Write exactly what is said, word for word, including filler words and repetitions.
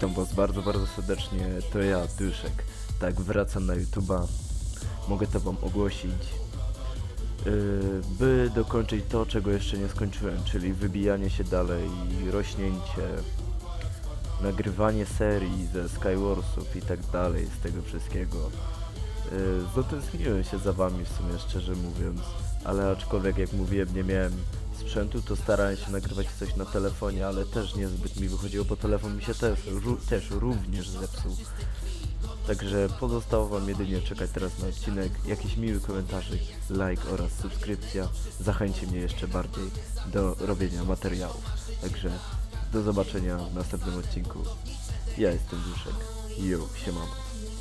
Witam was bardzo, bardzo serdecznie, to ja, Dyszek. Tak, wracam na YouTube'a. Mogę to wam ogłosić, yy, by dokończyć to, czego jeszcze nie skończyłem, czyli wybijanie się dalej, rośnięcie, nagrywanie serii ze Skywarsów i tak dalej, z tego wszystkiego. Yy, zatęskniłem się za wami w sumie, szczerze mówiąc, ale aczkolwiek jak mówiłem, nie miałem sprzętu, to starałem się nagrywać coś na telefonie, ale też niezbyt mi wychodziło, bo telefon mi się też, ró też również zepsuł. Także pozostało wam jedynie czekać teraz na odcinek, jakiś miły komentarzyk, like oraz subskrypcja zachęci mnie jeszcze bardziej do robienia materiałów. Także do zobaczenia w następnym odcinku. Ja jestem Duszek. Jo, siemano.